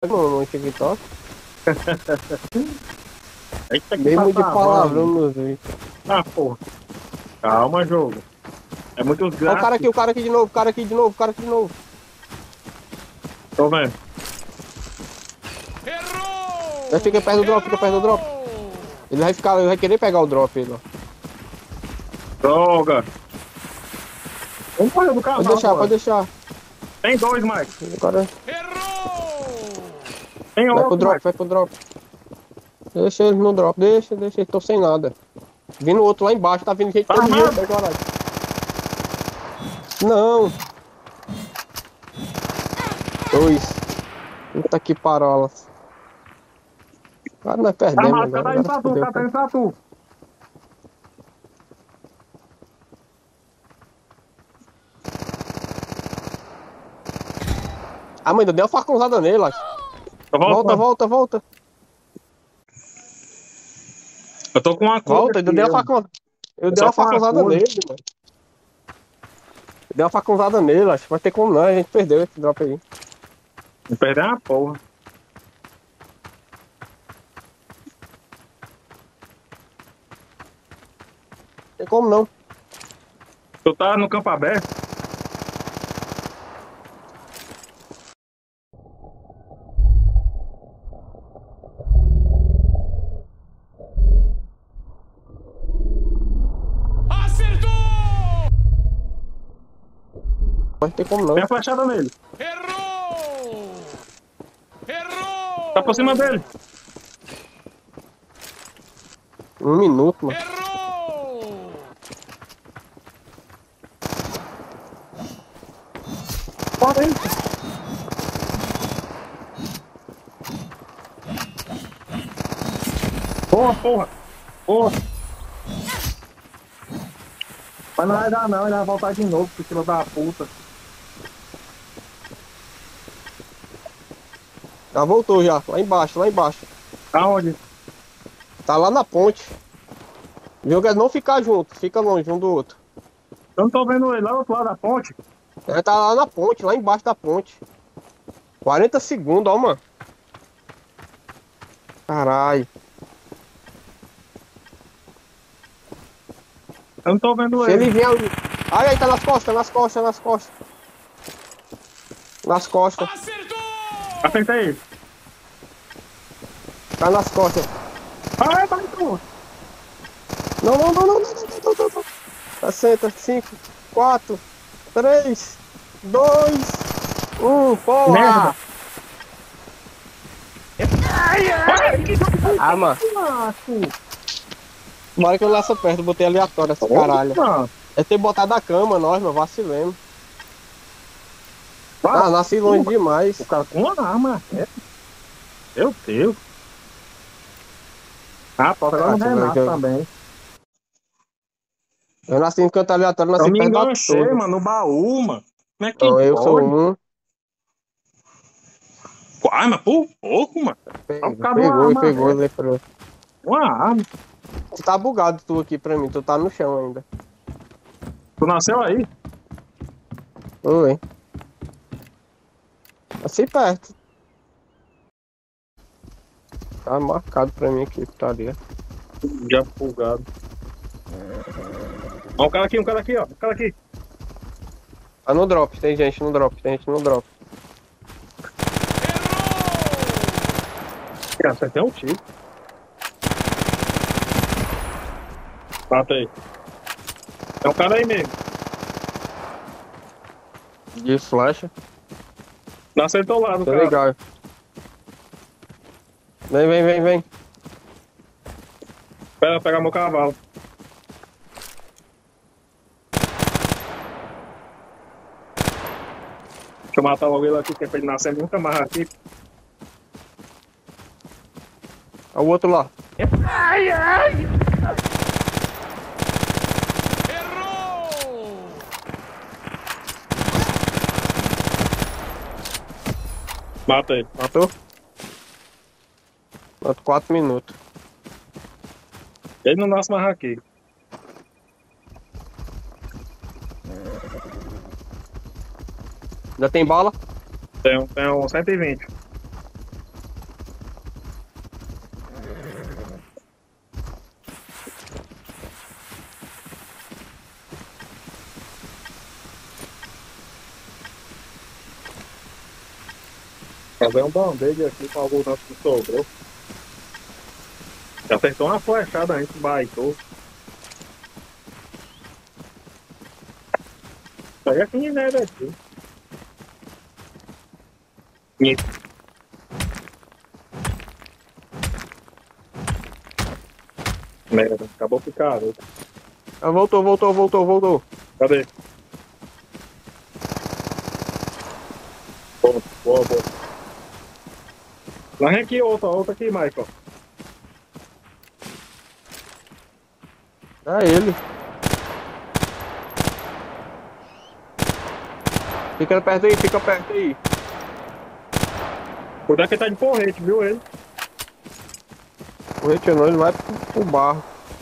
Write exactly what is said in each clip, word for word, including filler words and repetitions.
no TikTok. Eita, que Mesmo de tá palavrão nos vídeos. Ah, porra. Calma, jogo. É muito Olha gasto. o cara aqui, o cara aqui de novo, o cara aqui de novo, o cara aqui de novo. Tô vendo. Errou! Vai ficar perto do drop, fica perto do drop. Ele vai ficar, ele vai querer pegar o drop, ele, ó. Droga. Vamos correr do carro. Pode deixar, pode deixar. Tem dois, Mike. Agora Errou! Tem vai outro, pro drop, Mike. vai pro drop. Deixa ele no drop, deixa, deixa, ele tô sem nada. Vindo outro lá embaixo, tá vindo gente Tá todo armado? dia, caralho. Não. Dois. Puta que parolas. Cara, nós Tá perdemos armado, agora. tá indo pra Agora tu, fodeu, tá cara. indo pra tu. Ah, mãe, deu uma facãozada nele, acho. Eu volto, Volta, mano. volta, volta. Eu tô com uma coisa Volta, aqui, eu dei uma eu- facão. Eu eu dei só uma com uma facãozada coisa. nele, mano. Eu dei uma facãozada nele, acho. Vai ter como não, a gente perdeu esse drop aí. Não perder uma porra. Tem como não. Tu tá no campo aberto? Acertou! Não tem como não. Tem a flechada nele. Errou! Errou! Tá por cima dele. Um minuto, mano. Errou! Bora aí. Porra, porra. Porra. Mas não vai dar não, ele vai voltar de novo, pro filho da puta. Já voltou já. Lá embaixo, lá embaixo. Aonde? Tá lá na ponte. O jogo é não ficar junto. Fica longe um do outro. Eu não tô vendo ele lá do outro lado da ponte. Ele tá lá na ponte, lá embaixo da ponte. quarenta segundos, ó, mano. Caralho. Eu não tô vendo Se ele. ele vier ali. Ai, aí, tá nas costas, nas costas, nas costas. Nas costas. Acertou! Acertei ele. Tá nas costas. Ai, vai, porra. Não, não, não, não, não, não, não, não, não. Assenta. cinco, quatro, três, dois, um. Porra! Merda. Ah, mano. Uma hora que eu laço perto, botei aleatório essa caralho. Nossa. É ter botado a cama, nós, meu, vacilemos. Ah, nasci longe demais. O cara com uma arma. É. Meu Deus. Ah, pode agora Ah, no você vai Renato ver. também. Eu nasci em canto aleatório, nasci Eu me perto da enganchei, torre. mano, no baú, mano. Como é que Então, eu pode? sou um. Ai, mas por pouco, mano. Pegou, Por causa de uma pegou, arma, pegou, é. leprou. Uma arma. Tu tá bugado tu aqui pra mim, tu tá no chão ainda. Tu nasceu aí? Oi. Nasci perto. Tá marcado pra mim aqui, tá ali. Já bugado. Ó, um cara aqui, um cara aqui, ó. Um cara aqui. Tá no drop, tem gente no drop, tem gente no drop. Cara, você tem um tiro. Bata aí. É um cara aí mesmo. De flecha. Nasceu do teu lado, Tô cara. legal. Vem, vem, vem, vem. Espera pegar meu cavalo. Deixa eu matar logo ele aqui, que é pra ele nascer nunca mais aqui. Olha o outro lá. Errou! Mata ele. Matou? Falta quatro minutos. Ele não nasce mais aqui. Já tem bala? Tem, um- tem um cento e vinte. Fazer um band-aid aqui com algum tanto que sobrou. Já acertou uma flechada antes, baitou. Isso aí é que ninguém daqui. Merda, acabou ficando. Ah, voltou, voltou, voltou, voltou. Cadê? Boa, boa, boa. Lá vem aqui outra, outra aqui, Michael. É ele. Fica perto aí, fica perto aí. Cuidado que ele tá de porrete, viu ele? O retinol ele vai pro, pro barro.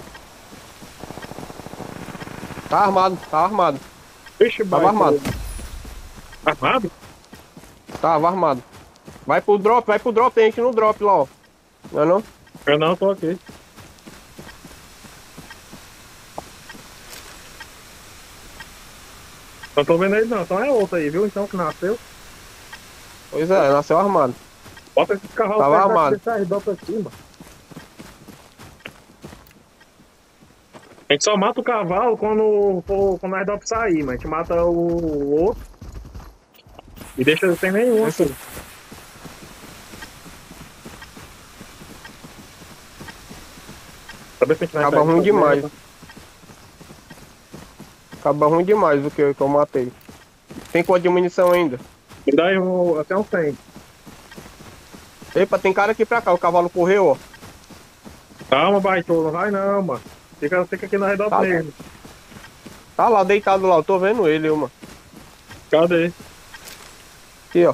Tá armado, tá armado. Vixe, Tava armado. Armado? Tava armado. Vai pro drop, vai pro drop, tem gente no drop lá, ó. Não é não? Eu não, tô aqui. Não tô vendo ele não, então é outra aí, viu? Então que nasceu. Pois é, nasceu armado. Bota esse cavalo Tava perto armado. desse arredor pra cima. A gente só mata o cavalo quando, for- quando nós dá pra sair, mas a gente mata o outro e deixa sem nenhum Esse- aqui. Saber se a gente vai Acaba sair ruim dessa demais. merda. Acaba ruim demais o que, que eu matei. Tem quanto de munição ainda? Me dá aí um, até um cem. Epa, tem cara aqui pra cá, o cavalo correu, ó. Calma, baitola, não vai não, mano. Fica, fica aqui na redor Tá. mesmo. Tá lá, deitado lá, eu tô vendo ele, eu, mano. Cadê? Aqui, ó.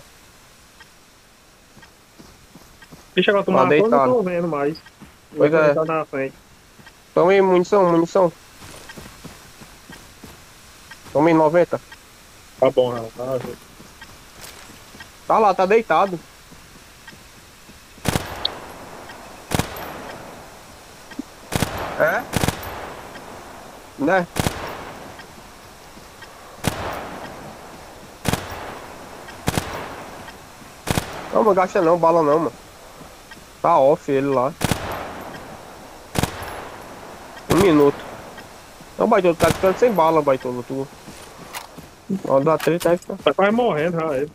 Deixa agora tu Lá matou, eu não deitado. tô vendo mais. Pois Ele é. tá na frente. Toma aí, munição, munição. Toma aí, noventa. Tá bom, já, tá. Tá lá, tá deitado. É? Né? Não, mano, gasta não, bala não, mano. Tá off ele lá. Um minuto. Não, Baitolo, tá ficando sem bala, Baitolo, tu. Ó, dá treta aí, fica. Tá quase morrendo já ele.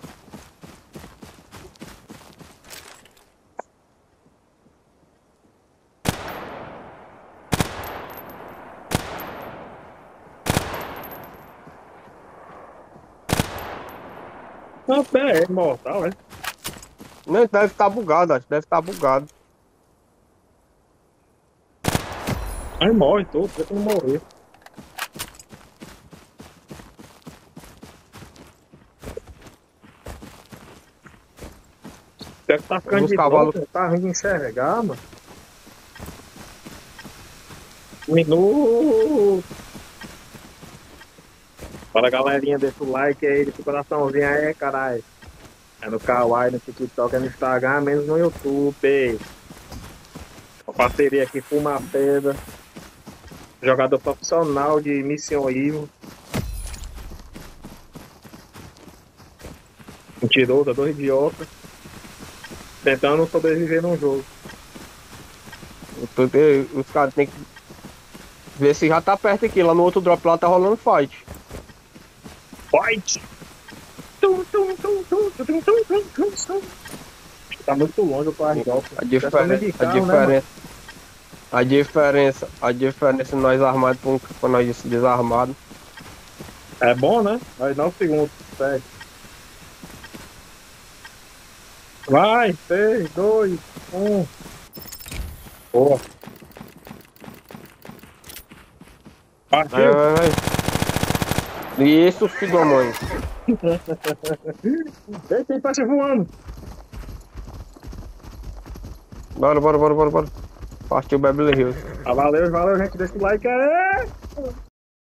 Não, pé, é imortal, é? Não, deve estar bugado, acho. Deve estar bugado. Aí morre todo, deixa eu não morrer. Deve estar ficando Os de cavalos- volta, tá ruim de enxergar, mano. Um minuto. Para a galerinha, deixa o like aí, deixa o coraçãozinho aí, caralho. É no Kawaii, no TikTok, é no Instagram, menos no YouTube. Uma parceria aqui, Fuma Pedra. Jogador profissional de Mission Evil. Mentiroso, dois idiotas. Tentando sobreviver num jogo. Porque os caras tem que ver se já tá perto aqui. Lá no outro drop lá tá rolando fight. Fight! Tum, tum, tum, tum, tum, tum, tum, tum, tum, tum. Tá muito longe o Parrigol. A diferença, a diferença, a diferença, a diferença nós armados com, com nós desarmados. É bom, né? Mas nove segundos, segue. Vai, três, dois, um. Boa. Vai, Partiu. vai, vai. E isso, filho da mãe. Deixa ele passa voando. Bora, bora, bora, bora, bora. Partiu Beverly Hills. Ah, valeu, valeu, gente. Deixa o like aí.